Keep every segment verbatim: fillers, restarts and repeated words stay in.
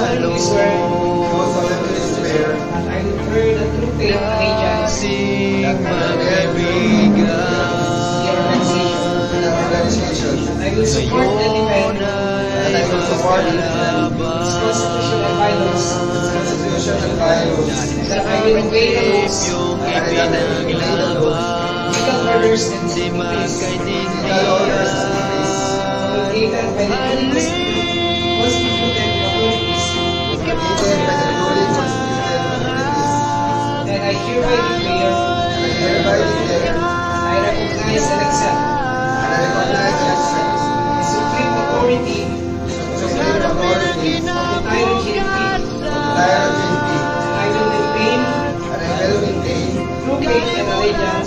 solemnly swear that I will bear the true faith and allegiance to the organization. I will support and defend the Constitution and bylaws, that I will obey the laws, legal orders and disciplines promulgated by the constituted authorities, and I hereby declare I recognize and accept the supreme authority of the tyrant J P, and I will maintain true faith and allegiance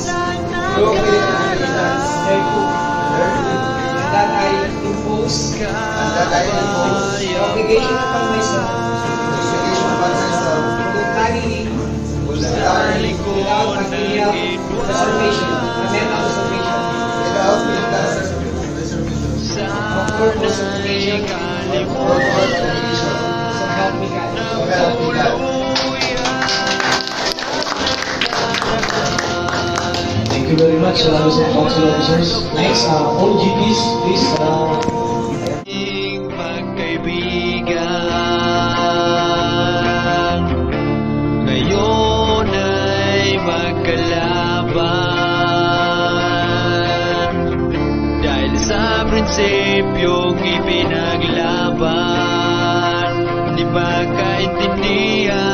thereto, and that I impose the obligation upon myself voluntarily without material reservation, amend observation, of purpose of occasion, so help me God. Thank you very much, uh, Mister Council Officers. Next, uh, all G Ps, please. Uh, Magkaibigan, ngayon ay magkalaban dahil sa prinsipyong ipinaglaban, di magkaintindihan.